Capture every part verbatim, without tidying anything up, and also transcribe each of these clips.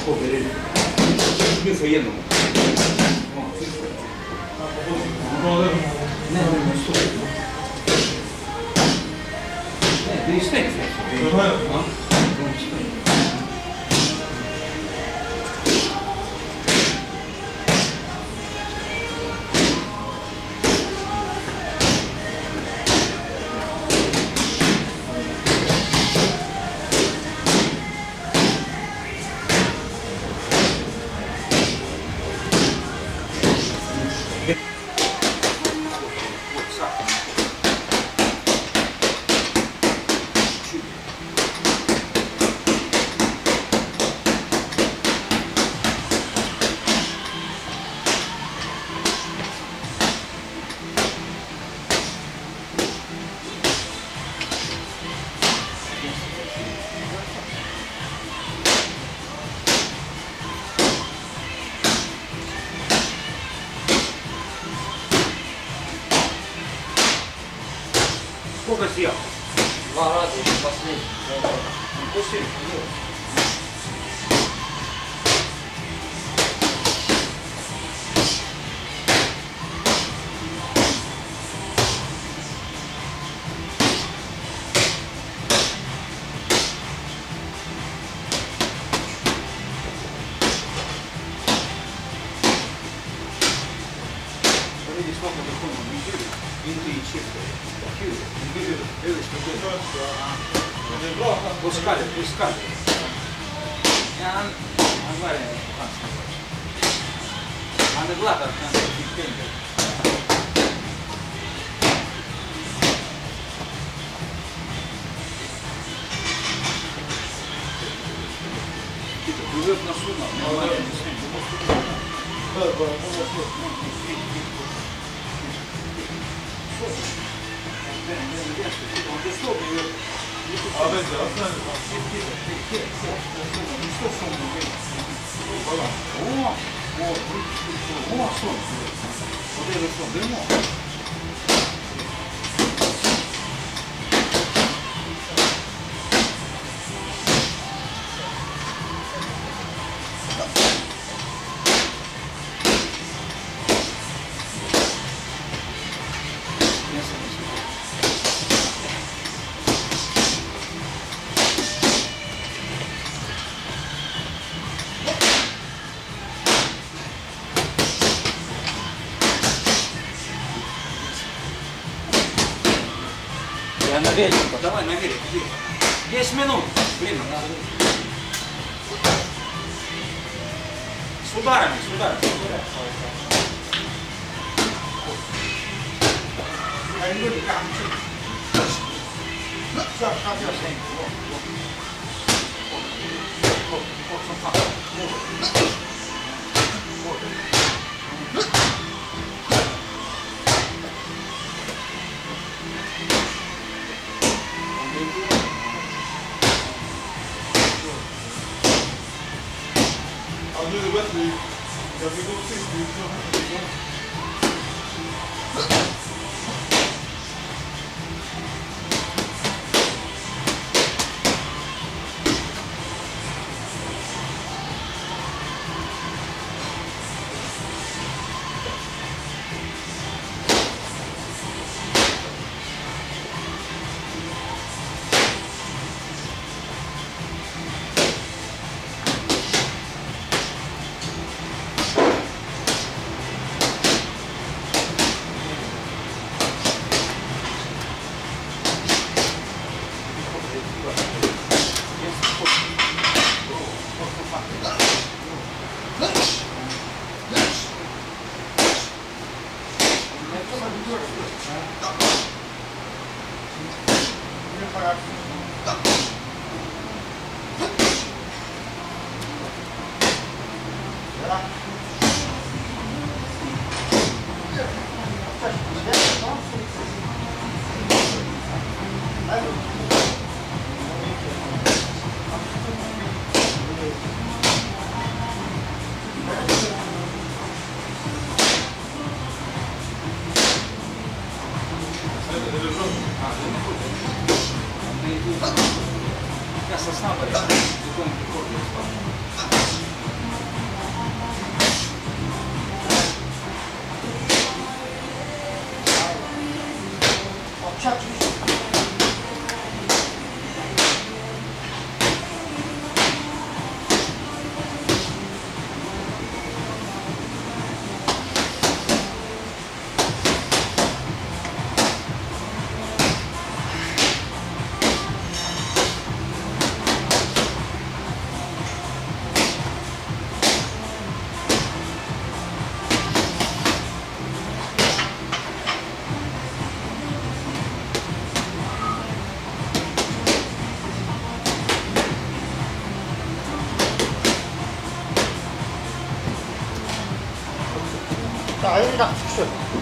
scoperi. Io sto yendo. Ne, non sto. Eh, devi stare. No? Non sto. Сколько съел? Два раза и последний. Последний. Смотрите, сколько доходит в неделю, винты и чипсы. Пускали, пускали. Я говорю, она глада, она пенька. Это плывет на судно, нормально не снимет. Да, да, А бence aslında О, о, о, солнце. Вот это что, дымок? Я на велике. Давай на велик, иди. десять минут. Время надо. С ударами, с ударами. I'll do the wet leaf. Because we go six weeks, you don't have to go. Я сосна, потом приходит. Çak. 자, 여기다 숙소.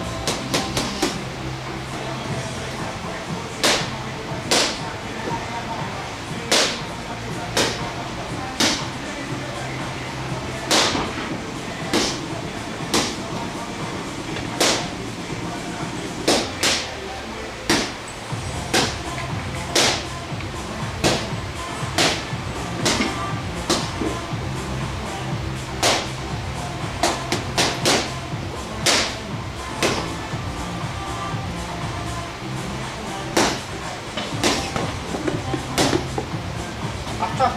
앞차.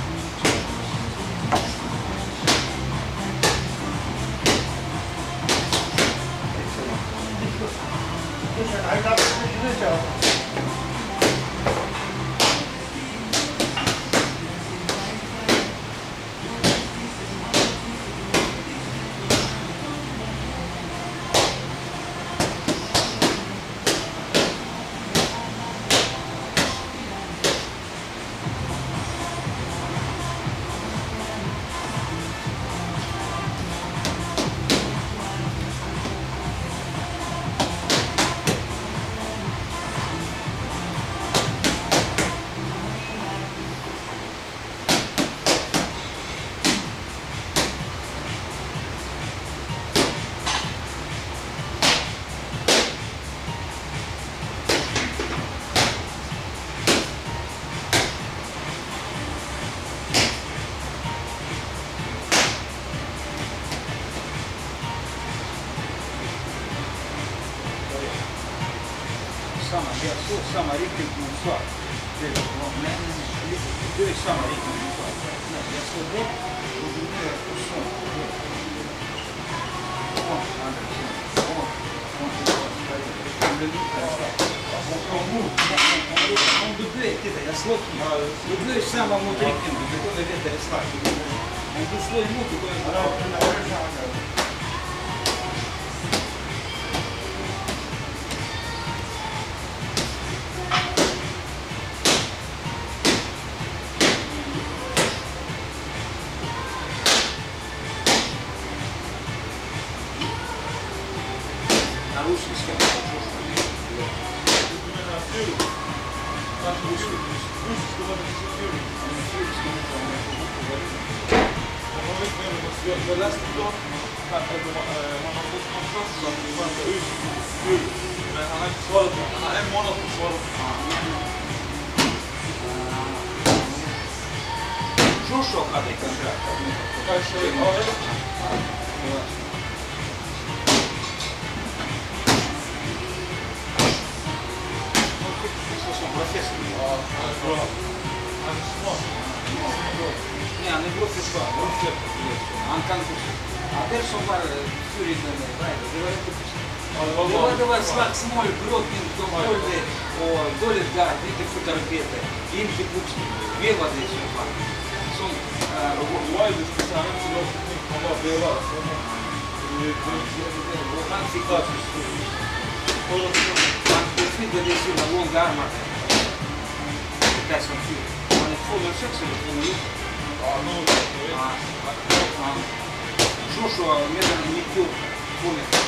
알다 보시죠. Sama, ja så samma riktigt motsvar. Det men det är samma riktigt motsvar. Jag står bort och du ner och så. Och andra sidan. Och och det blir lite om du blir titta, jag slår. Du blir samma mot riktigt, du kommer lättare slag. Om du slår emot du kommer bra. Русский Jag läste då att man har fått kontakt så att man ska ut nu. Men han har inte svarat på. Han har en månad på svaret. Joshua hade kontrakt. Kanske, ja, ja. Профессор. Ja, han är bra. Han är smart. Не, han är bra försvar. Han kan а där som var Furinden, det var inte det var, det var slagsmål, brottning, de följde och dåligt gard, inte fotarbete, inte boxning, vevade i så fall. Som, Wilder spetsade han inte så långt teknik, han bara vevade. han fick han befriade sina långa armar. Det som fyr. Han är två noll sex eller två noll nio. Ja, nog. Joshua medan nittio två meter.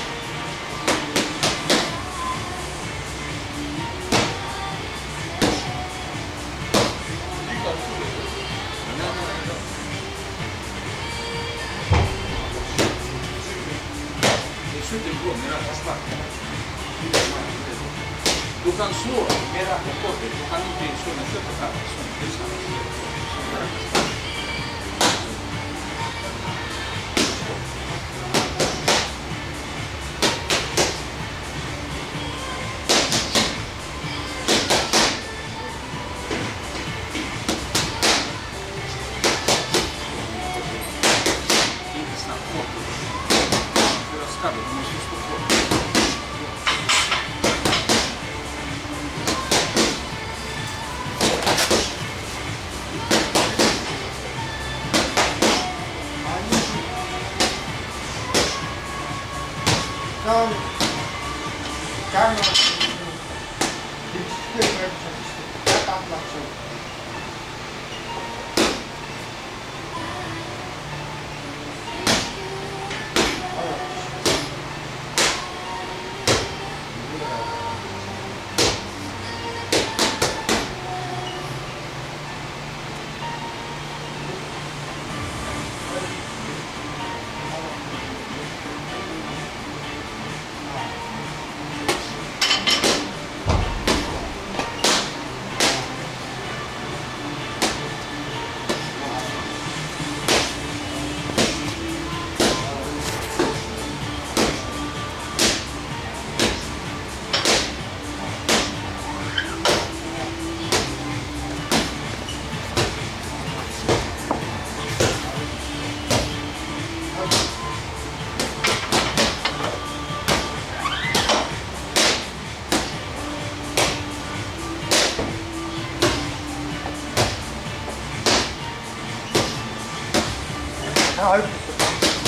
Det skjuter på mera fastlack. Du kan slå mera på kortet, du kan inte slå med köttet. on camera. Display version. That I'm not sure. 다 알고 있어.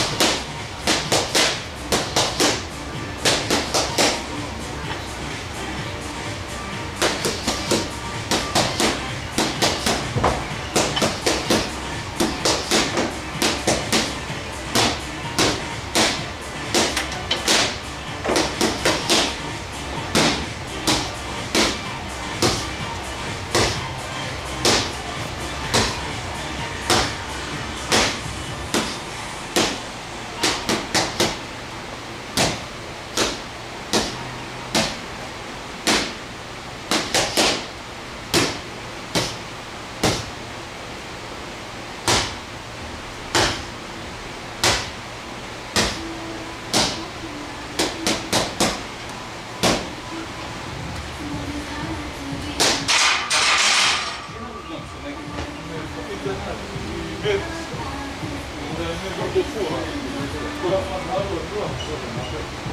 Нет, не до фора. Куда надо, куда надо.